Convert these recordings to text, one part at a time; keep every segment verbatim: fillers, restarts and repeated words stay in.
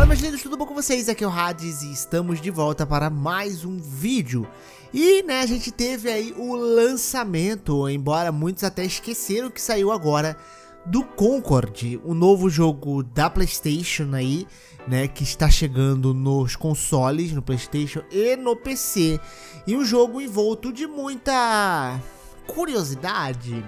Fala, meus lindos, tudo bom com vocês? Aqui é o Hades e estamos de volta para mais um vídeo. E, né, a gente teve aí o lançamento, embora muitos até esqueceram que saiu agora, do Concord, o novo jogo da PlayStation aí, né, que está chegando nos consoles, no PlayStation e no P C. E um jogo envolto de muita curiosidade,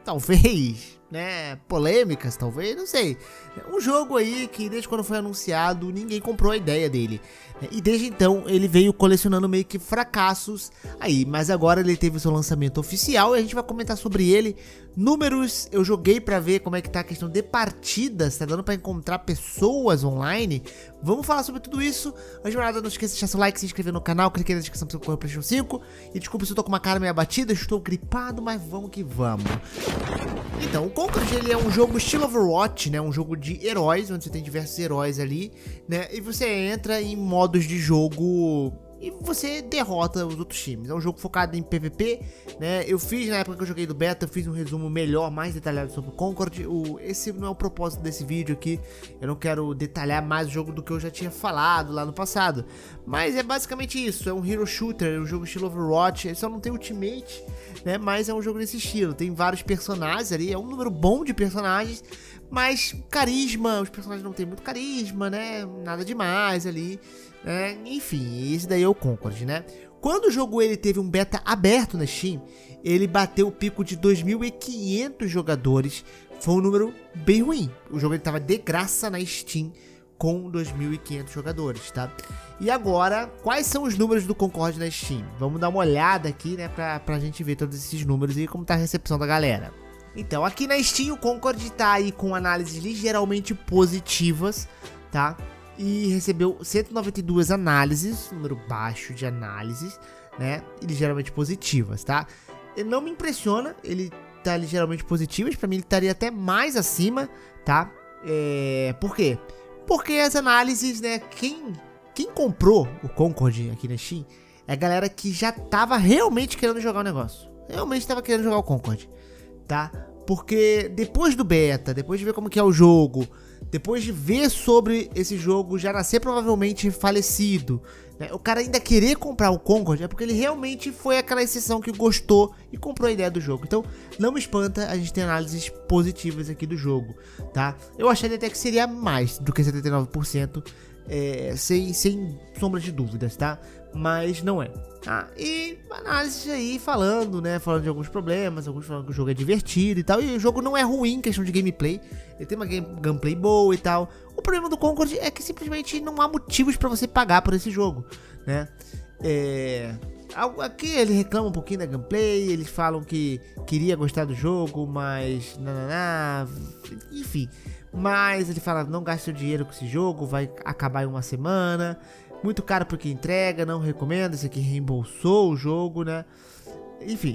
talvez, né, polêmicas, talvez, não sei. Um jogo aí que desde quando foi anunciado ninguém comprou a ideia dele, né? E desde então ele veio colecionando meio que fracassos aí, mas agora ele teve o seu lançamento oficial e a gente vai comentar sobre ele. Números, eu joguei pra ver como é que tá a questão de partidas, tá dando pra encontrar pessoas online. Vamos falar sobre tudo isso. Antes de nada, não esqueça de deixar seu like, se inscrever no canal, clique na descrição pra você correr o PlayStation cinco. E desculpa se eu tô com uma cara meio abatida, estou gripado, mas vamos que vamos. Então, o Concord, ele é um jogo estilo Overwatch, né, um jogo de heróis, onde você tem diversos heróis ali, né, e você entra em modos de jogo e você derrota os outros times. É um jogo focado em P V P, né, eu fiz, na época que eu joguei do beta, eu fiz um resumo melhor, mais detalhado sobre o Concord. O, esse não é o propósito desse vídeo aqui, eu não quero detalhar mais o jogo do que eu já tinha falado lá no passado, mas é basicamente isso, é um hero shooter, é um jogo estilo Overwatch, ele só não tem ultimate, né, mas é um jogo nesse estilo, tem vários personagens ali, é um número bom de personagens, mas carisma, os personagens não tem muito carisma, né, nada demais ali, né, enfim, esse daí é o Concord, né. Quando o jogo ele teve um beta aberto na Steam, ele bateu o pico de dois mil e quinhentos jogadores, foi um número bem ruim, o jogo ele tava de graça na Steam com dois mil e quinhentos jogadores, tá? E agora, quais são os números do Concord na Steam? Vamos dar uma olhada aqui, né, pra, pra gente ver todos esses números e como tá a recepção da galera. Então, aqui na Steam o Concord tá aí com análises ligeiramente positivas, tá? E recebeu cento e noventa e duas análises, número baixo de análises, né? E ligeiramente positivas, tá? Ele não me impressiona, ele tá ligeiramente positivas, pra mim ele estaria até mais acima, tá? É... Por quê? Porque as análises, né, quem, quem comprou o Concord aqui na Steam é a galera que já tava realmente querendo jogar o negócio. Realmente tava querendo jogar o Concord, tá? Porque depois do beta, depois de ver como que é o jogo, depois de ver sobre esse jogo já nascer provavelmente falecido, né, o cara ainda querer comprar o Concord é porque ele realmente foi aquela exceção que gostou e comprou a ideia do jogo. Então não me espanta, a gente tem análises positivas aqui do jogo, tá? Eu achei até que seria mais do que setenta e nove por cento, é, sem, sem sombra de dúvidas, tá? Mas não é. Ah, e análise aí falando, né, falando de alguns problemas, alguns falando que o jogo é divertido e tal, e o jogo não é ruim em questão de gameplay, ele tem uma game, gameplay boa e tal. O problema do Concord é que simplesmente não há motivos pra você pagar por esse jogo, né, é... Aqui ele reclama um pouquinho da gameplay, eles falam que queria gostar do jogo, mas... Nananá, enfim, mas ele fala, não gaste seu dinheiro com esse jogo, vai acabar em uma semana... Muito caro porque entrega, não recomendo, esse aqui reembolsou o jogo, né? Enfim.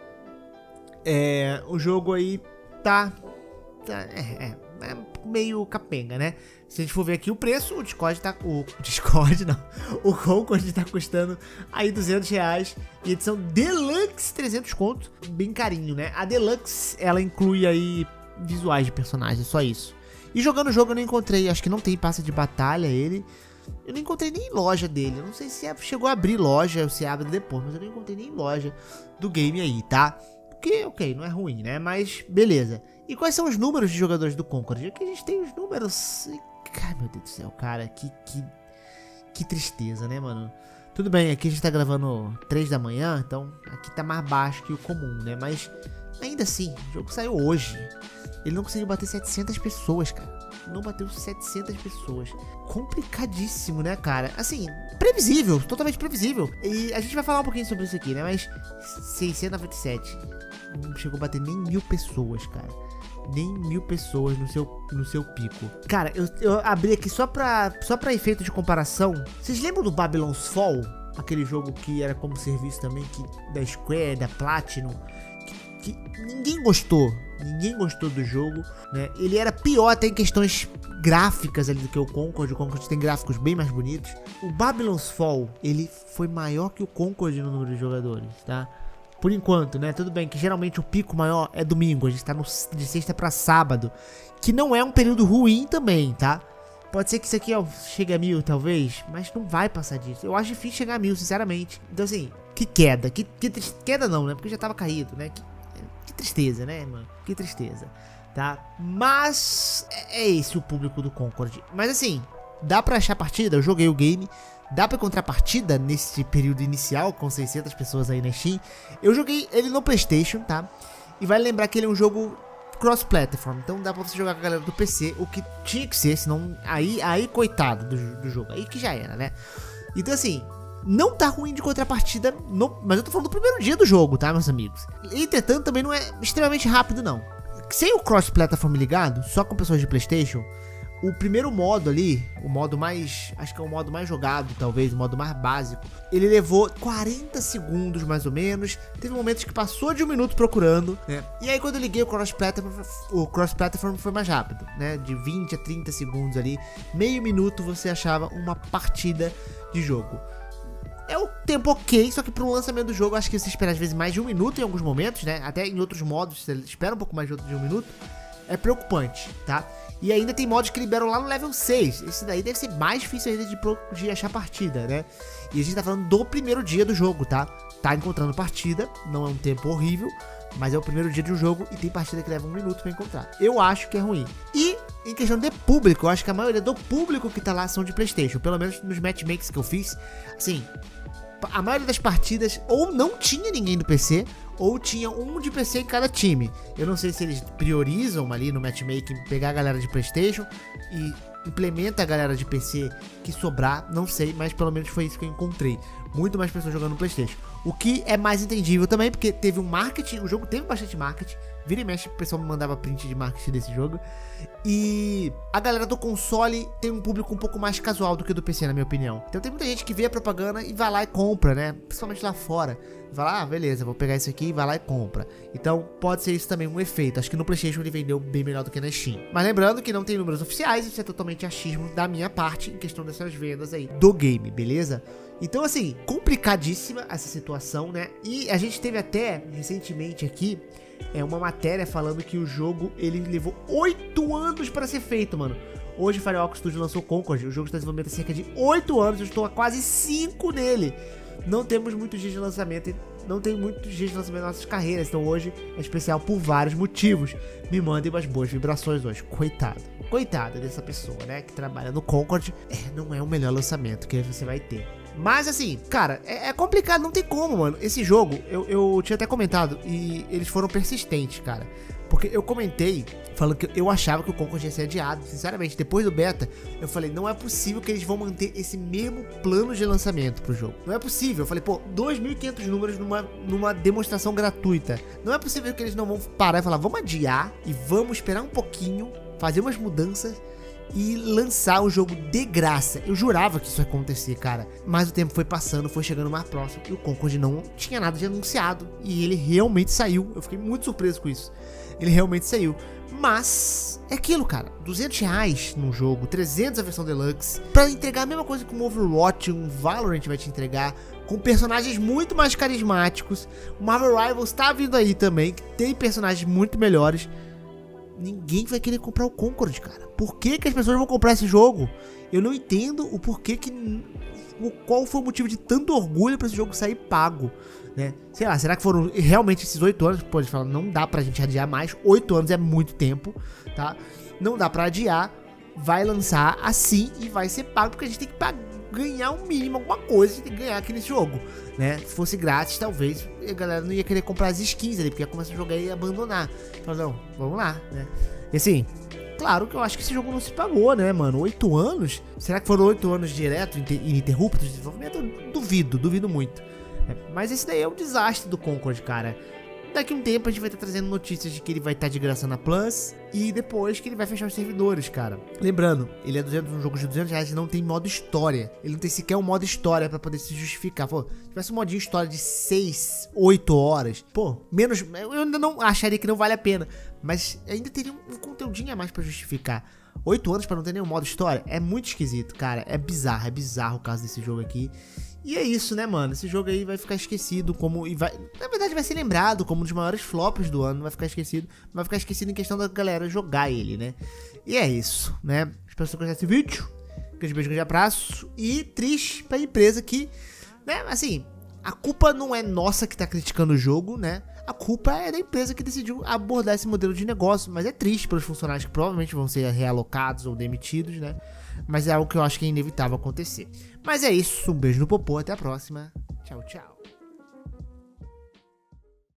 É, o jogo aí tá... tá é, é, é meio capenga, né? Se a gente for ver aqui o preço, o Discord tá... O Discord não. O Concord tá custando aí duzentos reais. E edição Deluxe trezentos conto. Bem carinho, né? A Deluxe, ela inclui aí visuais de personagens, só isso. E jogando o jogo eu não encontrei, acho que não tem passe de batalha ele... Eu não encontrei nem loja dele, eu não sei se chegou a abrir loja ou se abre depois, mas eu não encontrei nem loja do game aí, tá? Porque, ok, não é ruim, né? Mas, beleza. E quais são os números de jogadores do Concord? Aqui a gente tem os números... Ai, meu Deus do céu, cara, que, que, que tristeza, né, mano? Tudo bem, aqui a gente tá gravando três da manhã, então aqui tá mais baixo que o comum, né? Mas, ainda assim, o jogo saiu hoje. Ele não conseguiu bater setecentas pessoas, cara. Não bateu setecentas pessoas. Complicadíssimo, né, cara? Assim, previsível, totalmente previsível. E a gente vai falar um pouquinho sobre isso aqui, né? Mas seiscentos e noventa e sete não chegou a bater nem mil pessoas, cara. Nem mil pessoas no seu, no seu pico. Cara, eu, eu abri aqui só pra, só pra efeito de comparação. Vocês lembram do Babylon's Fall? Aquele jogo que era como serviço também, que, da Square, da Platinum, que, que ninguém gostou. Ninguém gostou do jogo, né? Ele era pior até em questões gráficas ali do que o Concord. O Concord tem gráficos bem mais bonitos. O Babylon's Fall, ele foi maior que o Concord no número de jogadores, tá? Por enquanto, né? Tudo bem que geralmente o pico maior é domingo. A gente tá no, de sexta pra sábado, que não é um período ruim também, tá? Pode ser que isso aqui, ó, chegue a mil, talvez, mas não vai passar disso. Eu acho difícil chegar a mil, sinceramente. Então, assim, que queda. Que, que triste... Queda não, né? Porque já tava caído, né? Que, que tristeza, né, mano? Que tristeza, tá? Mas é esse o público do Concord. Mas, assim, dá pra achar partida? Eu joguei o game. Dá pra encontrar partida nesse período inicial, com seiscentas pessoas aí na Steam. Eu joguei ele no PlayStation, tá? E vale lembrar que ele é um jogo cross-platform, então dá pra você jogar com a galera do P C, o que tinha que ser, senão aí, aí coitado do, do jogo, aí que já era, né? Então assim, não tá ruim de contrapartida, no, mas eu tô falando do primeiro dia do jogo, tá, meus amigos? Entretanto, também não é extremamente rápido, não. Sem o cross-platform ligado, só com pessoas de PlayStation, o primeiro modo ali, o modo mais, acho que é o modo mais jogado, talvez, o modo mais básico, ele levou quarenta segundos mais ou menos, teve momentos que passou de um minuto procurando, né? E aí quando eu liguei o cross-platform, o cross-platform foi mais rápido, né? De vinte a trinta segundos ali, meio minuto você achava uma partida de jogo. É um tempo ok, só que pro lançamento do jogo, acho que você espera às vezes mais de um minuto em alguns momentos, né? Até em outros modos, você espera um pouco mais de um minuto. É preocupante, tá? E ainda tem modos que liberam lá no level seis. Esse daí deve ser mais difícil ainda de, de achar partida, né? E a gente tá falando do primeiro dia do jogo, tá? Tá encontrando partida, não é um tempo horrível, mas é o primeiro dia do jogo e tem partida que leva um minuto pra encontrar. Eu acho que é ruim. E em questão de público, eu acho que a maioria do público que tá lá são de PlayStation. Pelo menos nos matchmakes que eu fiz, assim, a maioria das partidas ou não tinha ninguém do P C, ou tinha um de P C em cada time. Eu não sei se eles priorizam ali no matchmaking pegar a galera de PlayStation e implementa a galera de P C que sobrar, não sei, mas pelo menos foi isso que eu encontrei. Muito mais pessoas jogando no PlayStation. O que é mais entendível também, porque teve um marketing, o jogo teve bastante marketing. Vira e mexe, o pessoal me mandava print de marketing desse jogo. E a galera do console tem um público um pouco mais casual do que o do P C, na minha opinião. Então tem muita gente que vê a propaganda e vai lá e compra, né? Principalmente lá fora. Vai lá, ah, beleza, vou pegar isso aqui e vai lá e compra. Então pode ser isso também um efeito. Acho que no PlayStation ele vendeu bem melhor do que na Steam. Mas lembrando que não tem números oficiais, isso é totalmente achismo da minha parte em questão dessas vendas aí do game, beleza? Então assim, complicadíssima essa situação, né? E a gente teve até recentemente aqui é uma matéria falando que o jogo ele levou oito anos para ser feito, mano. Hoje o Firewalk Studio lançou Concord, o jogo está em desenvolvimento há cerca de oito anos, eu estou há quase cinco nele. Não temos muitos dias de lançamento, não tem muitos dias de lançamento nas nossas carreiras, então hoje é especial por vários motivos. Me mandem umas boas vibrações hoje, coitado. Coitado dessa pessoa, né, que trabalha no Concord, é, não é o melhor lançamento que você vai ter. Mas assim, cara, é, é complicado, não tem como, mano. Esse jogo, eu, eu tinha até comentado, e eles foram persistentes, cara. Porque eu comentei, falando que eu achava que o Concord ia ser adiado. Sinceramente, depois do beta, eu falei, não é possível que eles vão manter esse mesmo plano de lançamento pro jogo. Não é possível. Eu falei, pô, dois mil e quinhentos números numa, numa demonstração gratuita. Não é possível que eles não vão parar e falar, vamos adiar e vamos esperar um pouquinho, fazer umas mudanças e lançar o jogo de graça. Eu jurava que isso ia acontecer, cara. Mas o tempo foi passando, foi chegando mais próximo e o Concord não tinha nada de anunciado. E ele realmente saiu. Eu fiquei muito surpreso com isso. Ele realmente saiu. Mas é aquilo, cara. duzentos reais num jogo, trezentos a versão Deluxe, pra entregar a mesma coisa que um Overwatch, um Valorant vai te entregar, com personagens muito mais carismáticos. O Marvel Rivals tá vindo aí também, que tem personagens muito melhores. Ninguém vai querer comprar o Concord, cara. Por que que as pessoas vão comprar esse jogo? Eu não entendo o porquê que... O, qual foi o motivo de tanto orgulho pra esse jogo sair pago, né? Sei lá, será que foram realmente esses oito anos? Pô, eles falam, não dá pra gente adiar mais. Oito anos é muito tempo, tá? Não dá pra adiar. Vai lançar assim e vai ser pago, porque a gente tem que pagar, ganhar um mínimo, alguma coisa a gente tem que ganhar aqui nesse jogo, né? Se fosse grátis, talvez a galera não ia querer comprar as skins ali, porque ia começar a jogar e ia abandonar. Fala, não, vamos lá, né? E assim, claro que eu acho que esse jogo não se pagou, né, mano? Oito anos? Será que foram oito anos direto, ininterruptos de desenvolvimento? Eu duvido, duvido muito. É, mas esse daí é um desastre do Concord, cara. Daqui a um tempo a gente vai estar trazendo notícias de que ele vai estar de graça na Plus e depois que ele vai fechar os servidores, cara. Lembrando, ele é duzentos, um jogo de duzentos reais e não tem modo história. Ele não tem sequer um modo história pra poder se justificar. Pô, se tivesse um modinho história de seis, oito horas, pô, menos... Eu ainda não acharia que não vale a pena, mas ainda teria um, um conteúdinho a mais pra justificar. oito anos pra não ter nenhum modo história é muito esquisito, cara. É bizarro, é bizarro o caso desse jogo aqui. E é isso, né, mano? Esse jogo aí vai ficar esquecido como... E vai, na verdade vai ser lembrado como um dos maiores flops do ano. Vai ficar esquecido. Vai ficar esquecido em questão da galera jogar ele, né? E é isso, né? Espero que você gostou desse vídeo. Grande beijo, grande abraço. E triste pra empresa que, né, assim, a culpa não é nossa que tá criticando o jogo, né? A culpa é da empresa que decidiu abordar esse modelo de negócio. Mas é triste para os funcionários que provavelmente vão ser realocados ou demitidos, né? Mas é algo que eu acho que é inevitável acontecer. Mas é isso, um beijo no popô, até a próxima. Tchau, tchau.